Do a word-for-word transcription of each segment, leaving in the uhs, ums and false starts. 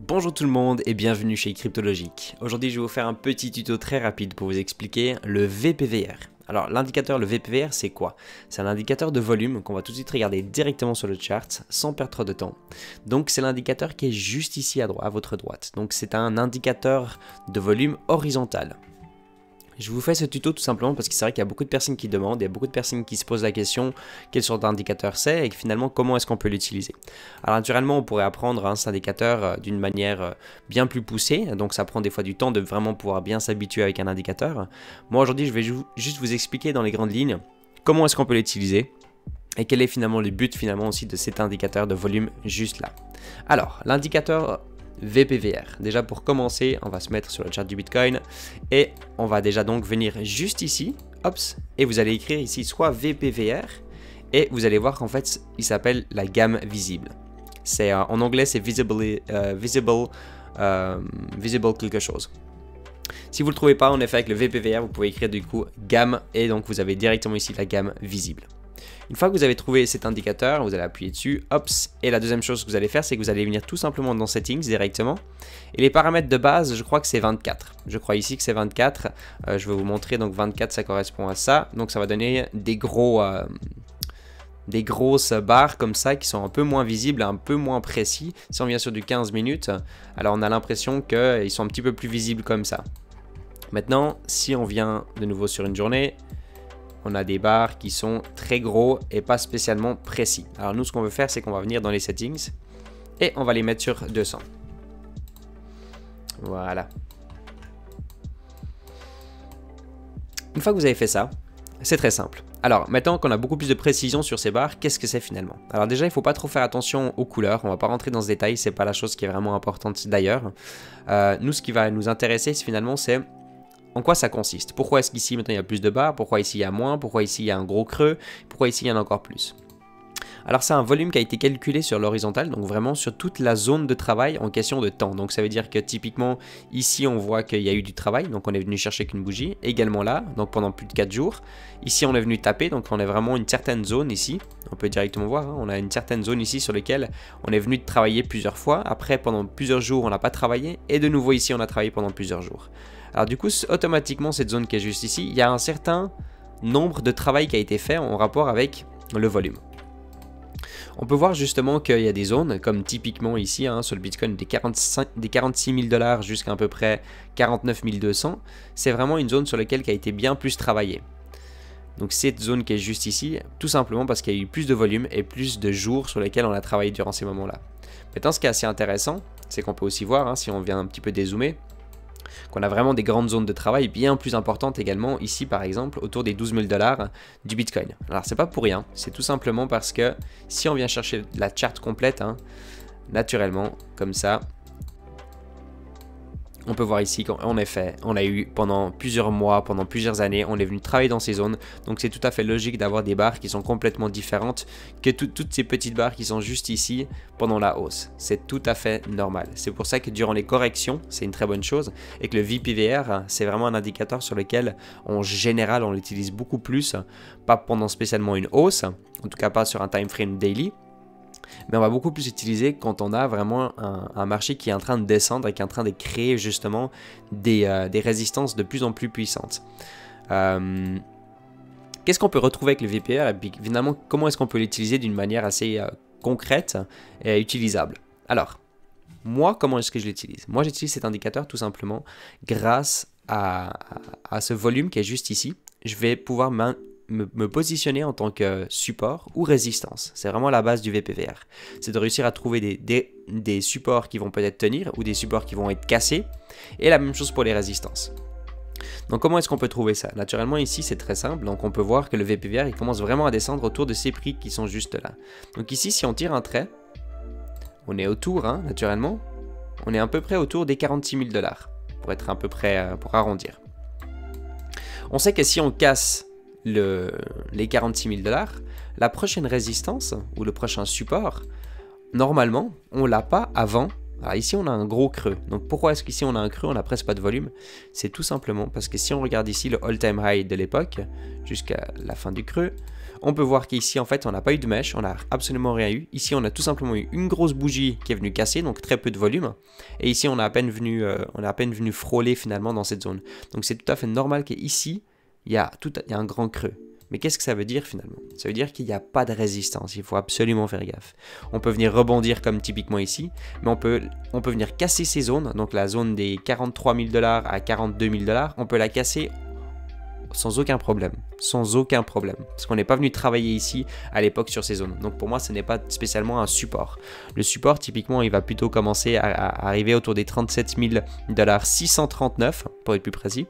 Bonjour tout le monde et bienvenue chez Cryptologique. Aujourd'hui je vais vous faire un petit tuto très rapide pour vous expliquer le V P V R. Alors l'indicateur, le V P V R, c'est quoi? C'est un indicateur de volume qu'on va tout de suite regarder directement sur le chart sans perdre trop de temps. Donc c'est l'indicateur qui est juste ici à, droite, à votre droite. Donc c'est un indicateur de volume horizontal. Je vous fais ce tuto tout simplement parce que c'est vrai qu'il y a beaucoup de personnes qui demandent, il y a beaucoup de personnes qui se posent la question quelle sorte d'indicateur c'est et finalement comment est-ce qu'on peut l'utiliser. Alors naturellement on pourrait apprendre hein, cet indicateur d'une manière bien plus poussée, donc ça prend des fois du temps de vraiment pouvoir bien s'habituer avec un indicateur. Moi aujourd'hui je vais ju juste vous expliquer dans les grandes lignes comment est-ce qu'on peut l'utiliser et quel est finalement le but finalement aussi de cet indicateur de volume juste là. Alors l'indicateur V P V R. Déjà pour commencer, on va se mettre sur le chart du Bitcoin et on va déjà donc venir juste ici, hops, et vous allez écrire ici soit V P V R et vous allez voir qu'en fait il s'appelle la gamme visible. C'est euh, en anglais c'est visible, euh, visible, euh, visible quelque chose. Si vous ne le trouvez pas en effet avec le V P V R, vous pouvez écrire du coup gamme et donc vous avez directement ici la gamme visible. Une fois que vous avez trouvé cet indicateur, vous allez appuyer dessus, hops, et la deuxième chose que vous allez faire, c'est que vous allez venir tout simplement dans Settings directement. Et les paramètres de base, je crois que c'est vingt-quatre. Je crois ici que c'est vingt-quatre. Euh, je vais vous montrer, donc vingt-quatre, ça correspond à ça. Donc ça va donner des gros, euh, des grosses barres comme ça qui sont un peu moins visibles, un peu moins précis. Si on vient sur du quinze minutes, alors on a l'impression qu'ils sont un petit peu plus visibles comme ça. Maintenant, si on vient de nouveau sur une journée, on a des barres qui sont très gros et pas spécialement précis. Alors nous, ce qu'on veut faire, c'est qu'on va venir dans les settings et on va les mettre sur deux cents. Voilà. Une fois que vous avez fait ça, c'est très simple. Alors maintenant qu'on a beaucoup plus de précision sur ces barres, qu'est-ce que c'est finalement? Alors déjà, il ne faut pas trop faire attention aux couleurs. On ne va pas rentrer dans ce détail, c'est pas la chose qui est vraiment importante d'ailleurs. Euh, nous, ce qui va nous intéresser finalement, c'est en quoi ça consiste? Pourquoi est-ce qu'ici maintenant il y a plus de barres? Pourquoi ici il y a moins? Pourquoi ici il y a un gros creux? Pourquoi ici il y en a encore plus? Alors c'est un volume qui a été calculé sur l'horizontale, donc vraiment sur toute la zone de travail en question de temps. Donc ça veut dire que typiquement ici on voit qu'il y a eu du travail, donc on est venu chercher qu'une bougie. Également là, donc pendant plus de quatre jours. Ici on est venu taper, donc on a vraiment une certaine zone ici. On peut directement voir, hein, on a une certaine zone ici sur laquelle on est venu travailler plusieurs fois. Après pendant plusieurs jours on n'a pas travaillé et de nouveau ici on a travaillé pendant plusieurs jours. Alors du coup, automatiquement, cette zone qui est juste ici, il y a un certain nombre de travail qui a été fait en rapport avec le volume. On peut voir justement qu'il y a des zones, comme typiquement ici, hein, sur le Bitcoin, des, quarante-cinq, des quarante-six mille dollars jusqu'à à peu près quarante-neuf mille deux cents. C'est vraiment une zone sur laquelle qui a été bien plus travaillée. Donc cette zone qui est juste ici, tout simplement parce qu'il y a eu plus de volume et plus de jours sur lesquels on a travaillé durant ces moments-là. Maintenant, ce qui est assez intéressant, c'est qu'on peut aussi voir, hein, si on vient un petit peu dézoomer, qu'on a vraiment des grandes zones de travail bien plus importantes également ici par exemple autour des douze mille dollars du Bitcoin. Alors c'est pas pour rien, c'est tout simplement parce que si on vient chercher la charte complète, hein, naturellement comme ça, on peut voir ici qu'en effet, on a eu pendant plusieurs mois, pendant plusieurs années, on est venu travailler dans ces zones. Donc c'est tout à fait logique d'avoir des barres qui sont complètement différentes que tout, toutes ces petites barres qui sont juste ici pendant la hausse. C'est tout à fait normal. C'est pour ça que durant les corrections, c'est une très bonne chose. Et que le V P V R, c'est vraiment un indicateur sur lequel, en général, on l'utilise beaucoup plus. Pas pendant spécialement une hausse, en tout cas pas sur un time frame daily. Mais on va beaucoup plus utiliser quand on a vraiment un, un marché qui est en train de descendre et qui est en train de créer justement des, euh, des résistances de plus en plus puissantes. Euh, Qu'est-ce qu'on peut retrouver avec le V P V R et puis finalement comment est-ce qu'on peut l'utiliser d'une manière assez euh, concrète et utilisable? Alors, moi comment est-ce que je l'utilise? Moi j'utilise cet indicateur tout simplement grâce à, à, à ce volume qui est juste ici. Je vais pouvoir m'in Me, me positionner en tant que support ou résistance. C'est vraiment la base du V P V R. C'est de réussir à trouver des, des, des supports qui vont peut-être tenir ou des supports qui vont être cassés. Et la même chose pour les résistances. Donc comment est-ce qu'on peut trouver ça? Naturellement ici c'est très simple. Donc on peut voir que le V P V R il commence vraiment à descendre autour de ces prix qui sont juste là. Donc ici si on tire un trait, on est autour hein, naturellement. On est à peu près autour des quarante-six mille dollars. Pour être à peu près, euh, pour arrondir. On sait que si on casse Le, les quarante-six mille dollars, la prochaine résistance ou le prochain support, normalement, on l'a pas avant. Alors ici, on a un gros creux. Donc pourquoi est-ce qu'ici on a un creux, on n'a presque pas de volume? C'est tout simplement parce que si on regarde ici le all-time high de l'époque, jusqu'à la fin du creux, on peut voir qu'ici en fait on n'a pas eu de mèche, on n'a absolument rien eu. Ici on a tout simplement eu une grosse bougie qui est venue casser, donc très peu de volume. Et ici on a à peine venu, euh, on a à peine venu frôler finalement dans cette zone. Donc c'est tout à fait normal qu'ici il y a, tout, il y a un grand creux. Mais qu'est-ce que ça veut dire finalement? Ça veut dire qu'il n'y a pas de résistance, il faut absolument faire gaffe. On peut venir rebondir comme typiquement ici, mais on peut, on peut venir casser ces zones, donc la zone des quarante-trois mille dollars à quarante-deux mille dollars, on peut la casser sans aucun problème, sans aucun problème, parce qu'on n'est pas venu travailler ici à l'époque sur ces zones. Donc pour moi, ce n'est pas spécialement un support. Le support, typiquement, il va plutôt commencer à, à arriver autour des trente-sept mille dollars six cent trente-neuf, pour être plus précis.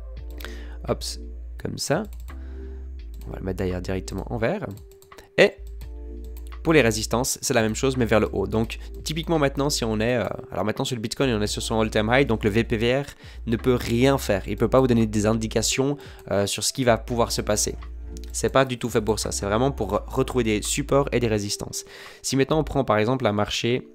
Hop, comme ça. On va le mettre d'ailleurs directement en vert. Et pour les résistances, c'est la même chose, mais vers le haut. Donc, typiquement maintenant, si on est... Euh, alors maintenant, sur le Bitcoin, on est sur son all-time high, donc le V P V R ne peut rien faire. Il ne peut pas vous donner des indications euh, sur ce qui va pouvoir se passer. C'est pas du tout fait pour ça. C'est vraiment pour retrouver des supports et des résistances. Si maintenant, on prend par exemple un marché...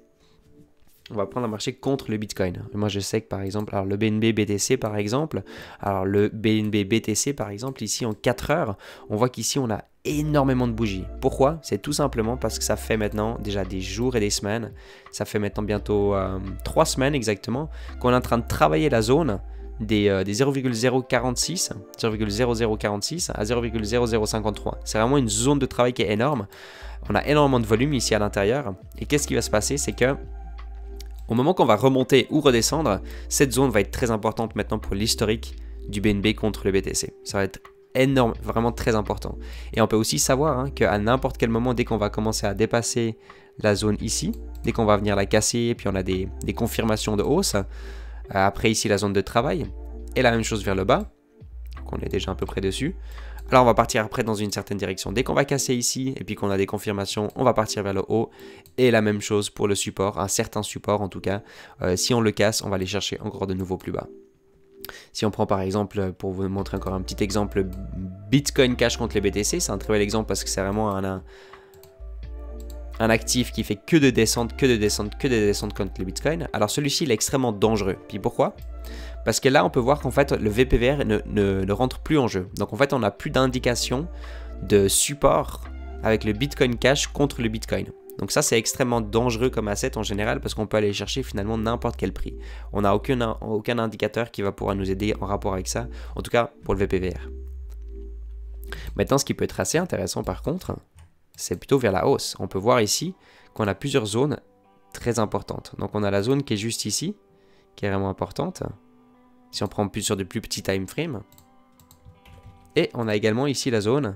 On va prendre un marché contre le Bitcoin. Moi, je sais que par exemple, alors le B N B B T C par exemple, alors le B N B B T C par exemple, ici en quatre heures, on voit qu'ici on a énormément de bougies. Pourquoi? C'est tout simplement parce que ça fait maintenant déjà des jours et des semaines, ça fait maintenant bientôt euh, trois semaines exactement, qu'on est en train de travailler la zone des, euh, des zéro virgule zéro quarante-six, zéro virgule zéro zéro quarante-six à zéro virgule zéro zéro cinquante-trois. C'est vraiment une zone de travail qui est énorme. On a énormément de volume ici à l'intérieur. Et qu'est-ce qui va se passer? C'est que au moment qu'on va remonter ou redescendre, cette zone va être très importante maintenant pour l'historique du B N B contre le B T C. Ça va être énorme, vraiment très important. Et on peut aussi savoir hein, qu'à n'importe quel moment, dès qu'on va commencer à dépasser la zone ici, dès qu'on va venir la casser, puis on a des, des confirmations de hausse, euh, après ici la zone de travail, et la même chose vers le bas, donc on est déjà à peu près dessus. Alors on va partir après dans une certaine direction. Dès qu'on va casser ici et puis qu'on a des confirmations, on va partir vers le haut. Et la même chose pour le support, un certain support en tout cas. Euh, si on le casse, on va aller chercher encore de nouveau plus bas. Si on prend par exemple, pour vous montrer encore un petit exemple, Bitcoin Cash contre les B T C, c'est un très bel exemple parce que c'est vraiment un, un, un actif qui fait que de descente, que de descente, que de descente contre le Bitcoin. Alors celui-ci, il est extrêmement dangereux. Puis pourquoi ? Parce que là, on peut voir qu'en fait, le V P V R ne, ne, ne rentre plus en jeu. Donc en fait, on n'a plus d'indication de support avec le Bitcoin Cash contre le Bitcoin. Donc ça, c'est extrêmement dangereux comme asset en général parce qu'on peut aller chercher finalement n'importe quel prix. On n'a aucun, aucun indicateur qui va pouvoir nous aider en rapport avec ça, en tout cas pour le V P V R. Maintenant, ce qui peut être assez intéressant par contre, c'est plutôt vers la hausse. On peut voir ici qu'on a plusieurs zones très importantes. Donc on a la zone qui est juste ici, qui est vraiment importante. Si on prend plus sur de plus petits time frames. Et on a également ici la zone,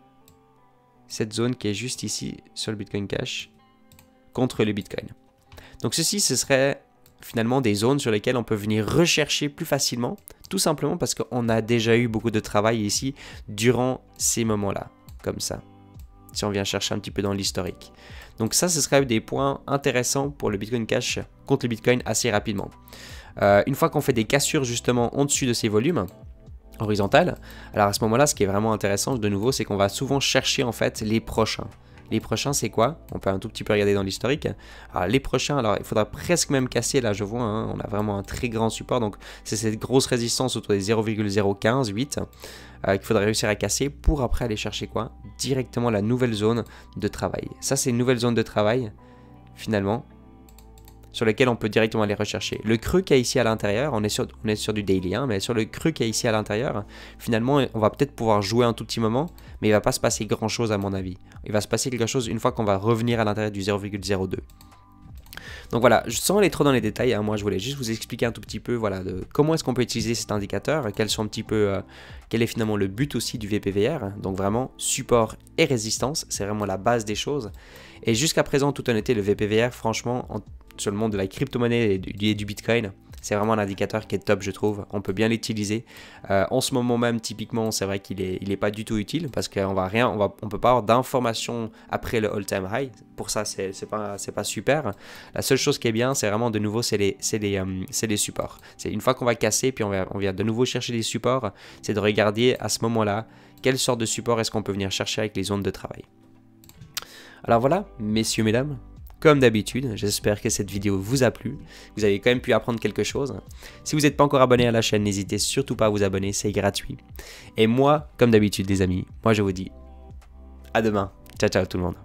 cette zone qui est juste ici sur le Bitcoin Cash contre le Bitcoin. Donc ceci, ce serait finalement des zones sur lesquelles on peut venir rechercher plus facilement, tout simplement parce qu'on a déjà eu beaucoup de travail ici durant ces moments-là, comme ça. Si on vient chercher un petit peu dans l'historique. Donc ça, ce serait des points intéressants pour le Bitcoin Cash contre le Bitcoin assez rapidement. Euh, une fois qu'on fait des cassures justement en dessus de ces volumes horizontales, alors à ce moment-là, ce qui est vraiment intéressant de nouveau, c'est qu'on va souvent chercher en fait les prochains. Les prochains, c'est quoi? On peut un tout petit peu regarder dans l'historique. Alors les prochains, alors il faudra presque même casser, là je vois, hein, on a vraiment un très grand support, donc c'est cette grosse résistance autour des zéro virgule zéro quinze huit euh, qu'il faudrait réussir à casser pour après aller chercher quoi? Directement la nouvelle zone de travail. Ça, c'est une nouvelle zone de travail, finalement, sur lequel on peut directement aller rechercher. Le creux qu'il y a ici à l'intérieur, on est sur, on est sur du daily, hein, mais sur le creux qu'il y a ici à l'intérieur, finalement, on va peut-être pouvoir jouer un tout petit moment, mais il ne va pas se passer grand-chose à mon avis. Il va se passer quelque chose une fois qu'on va revenir à l'intérieur du zéro virgule zéro deux. Donc voilà, sans aller trop dans les détails, hein, moi je voulais juste vous expliquer un tout petit peu voilà, de comment est-ce qu'on peut utiliser cet indicateur, quels sont un petit peu, euh, quel est finalement le but aussi du V P V R, donc vraiment support et résistance, c'est vraiment la base des choses. Et jusqu'à présent, toute honnêteté, le V P V R, franchement, en, sur le monde de la crypto-monnaie et du, et du Bitcoin, c'est vraiment un indicateur qui est top, je trouve. On peut bien l'utiliser. Euh, en ce moment même, typiquement, c'est vrai qu'il est, il est pas du tout utile parce qu'on va rien, on va, on peut pas avoir d'informations après le all-time high. Pour ça, c'est, c'est pas, c'est pas super. La seule chose qui est bien, c'est vraiment de nouveau, c'est les, c'est les, euh, c'est les supports. C'est une fois qu'on va casser, puis on, va, on vient de nouveau chercher des supports, c'est de regarder à ce moment-là quelle sorte de support est-ce qu'on peut venir chercher avec les zones de travail. Alors voilà, messieurs, mesdames. Comme d'habitude, j'espère que cette vidéo vous a plu. Vous avez quand même pu apprendre quelque chose. Si vous n'êtes pas encore abonné à la chaîne, n'hésitez surtout pas à vous abonner, c'est gratuit. Et moi, comme d'habitude les amis, moi je vous dis À demain. Ciao ciao tout le monde.